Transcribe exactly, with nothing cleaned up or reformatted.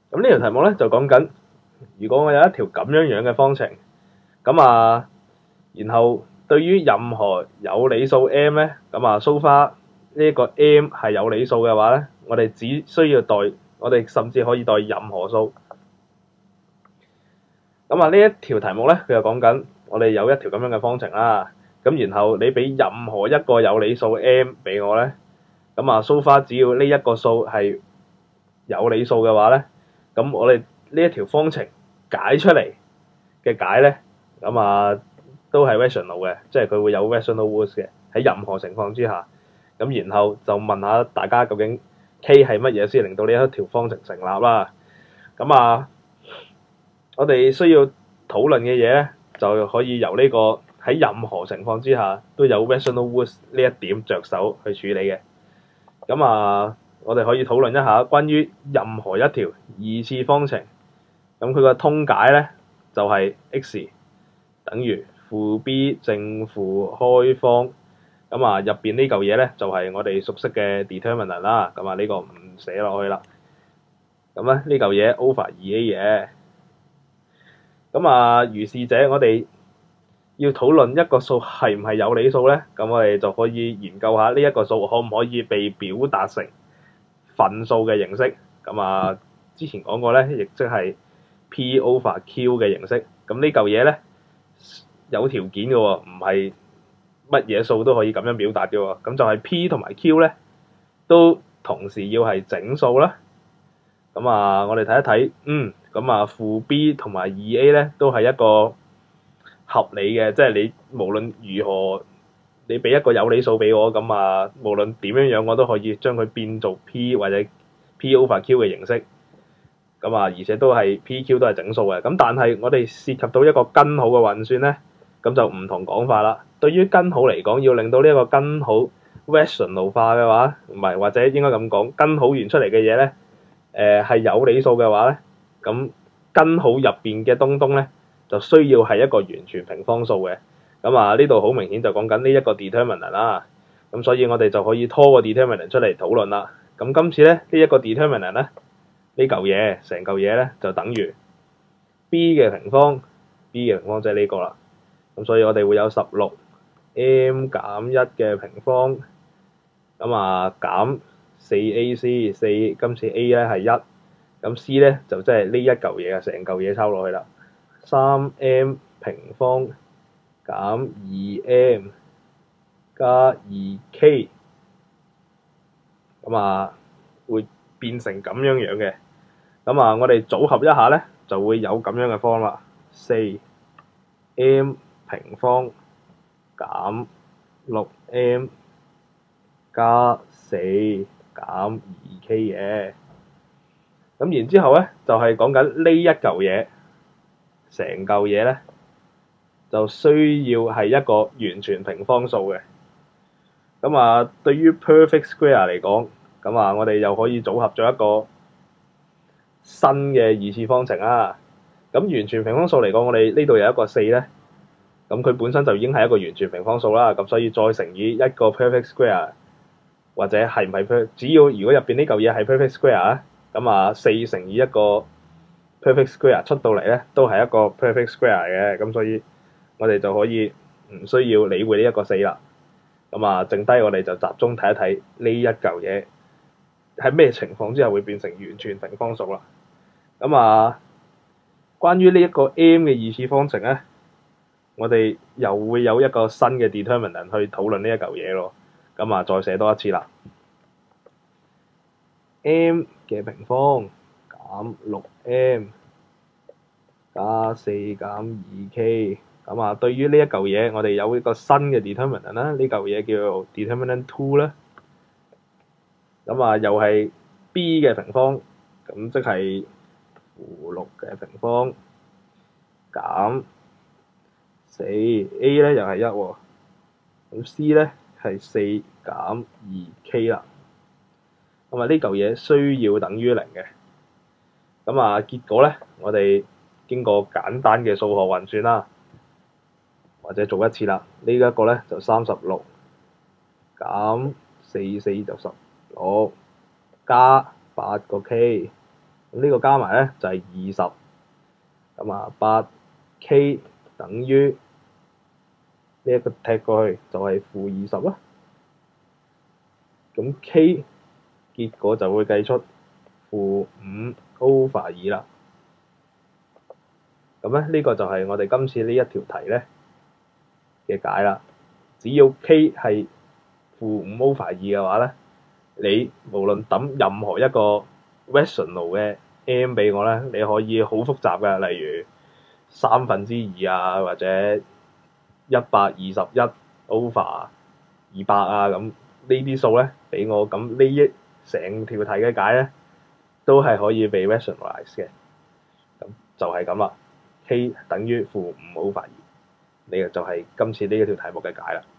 咁呢條題目咧就講緊，如果我有一條咁樣樣嘅方程，咁啊，然後對於任何有理數 m 咧，咁啊 so far 呢一個 m 係有理數嘅話咧，我哋只需要代，我哋甚至可以代任何數。咁啊呢一條題目咧，佢就講緊我哋有一條咁樣嘅方程啦。咁然後你俾任何一個有理數 m 俾我咧，咁啊 so far 只要呢一個數係有理數嘅話咧，咁我哋呢一條方程解出嚟嘅解咧，咁啊都係 rational 嘅，即係佢會有 rational roots 嘅，喺任何情況之下。咁然後就問下大家究竟 K 係乜嘢先令到呢一條方程成立啦。咁啊，我哋需要討論嘅嘢咧，就可以由呢個喺任何情況之下都有 rational roots 呢一點着手去處理嘅。咁啊，我哋可以討論一下關於任何一條二次方程，咁佢個通解咧就係 x 等於負 b 正負開方。咁啊，入邊呢嚿嘢咧就係我哋熟悉嘅 determinant 啦。咁啊，呢個唔寫落去啦。咁咧呢嚿嘢 over 二 a 嘅。咁啊，如是者我哋要討論一個數係唔係有理數咧，咁我哋就可以研究下呢一個數可唔可以被表達成份數嘅形式。咁啊，之前講過咧，亦即係 p over q 嘅形式。咁呢嚿嘢咧有條件嘅喎，唔係乜嘢數都可以咁樣表達嘅喎。咁就係 p 同埋 q 咧都同時要係整數啦。咁啊，我哋睇一睇，嗯，咁啊負 b 同埋二 a 咧都係一個合理嘅，即係你無論如何，你俾一個有理數俾我，咁啊無論點樣樣我都可以將佢變做 p 或者 p over q 嘅形式。咁啊，而且都係 p q 都係整數嘅。咁但係我哋涉及到一個根號嘅運算咧，咁就唔同講法啦。對於根號嚟講，要令到呢一個根號 rational 化嘅話，唔係或者應該咁講，根號完出嚟嘅嘢咧，誒、呃、係有理數嘅話咧，咁根號入邊嘅東東咧就需要係一個完全平方數嘅。咁啊呢度好明顯就講緊呢一個 determinant 啦。咁所以我哋就可以拖個 determinant 出嚟討論啦。咁今次咧呢一、這個 determinant 咧呢嚿嘢成嚿嘢咧就等於 b 嘅平方 ，b 嘅平方即係呢個啦。咁所以我哋會有十六 m 減一嘅平方，咁啊減四 a c 四，今次 a 咧係一，咁 c 咧就即係呢一嚿嘢啊，成嚿嘢抄落去啦。三 m 平方減二 m 加二 k， 咁啊會變成咁樣樣嘅。咁啊，我哋組合一下咧，就會有咁樣嘅方啦。四 m 平方減六 m 加四減二 k 嘅。咁然之後咧，就係講緊呢一嚿嘢，成嚿嘢咧就需要係一個完全平方數嘅。咁啊，對於 perfect square 嚟講，咁啊，我哋又可以組合咗一個新嘅二次方程啦。咁完全平方數嚟講，我哋呢度有一個四咧，咁佢本身就已經係一個完全平方數啦。咁所以再乘以一個 perfect square，或者係唔係 perfect，只要如果入邊呢嚿嘢係 perfect square 啊，咁啊四乘以一個 perfect square 出到嚟咧，都係一個 perfect square 嘅。咁所以我哋就可以唔需要理會呢一個四啦。咁啊，剩低我哋就集中睇一睇呢一嚿嘢喺咩情況之下會變成完全平方數啦。咁啊，關於呢一個 m 嘅二次方程咧，我哋又會有一個新嘅 determinant 去討論呢一嚿嘢咯。咁啊，再寫多一次啦。m 嘅平方減六 m 加四減二 k。咁啊，對於呢一嚿嘢，我哋有一個新嘅 determinant 啦，呢嚿嘢叫做 determinant two 啦。咁啊，又係 b 嘅平方，咁即係負六嘅平方減四 a 咧又係一喎，咁 c 咧係四減二 k 啦。咁啊，呢嚿嘢需要等於零嘅。咁啊，結果咧，我哋經過簡單嘅數學運算啦。或者做一次啦，呢、這、一個咧就三十六減四四就十六加八個 k 咁呢個加埋咧就係二十。咁啊，八 k 等於呢一個踢過去就係負二十啦。咁 k 結果就會計出負五 over 二啦。咁咧呢個就係我哋今次呢一條題咧嘅解啦。只要 k 係負五 over 二嘅話咧，你無論揼任何一個 rational 嘅 m 俾我咧，你可以好複雜嘅，例如三分之二啊，或者一百二十一 over 二百啊，咁呢啲數咧俾我，咁呢一成條題嘅解咧都係可以被 rationalize 嘅。咁就係咁啦。k 等於負五 over 二，呢個就係今次呢一條題目嘅解啦。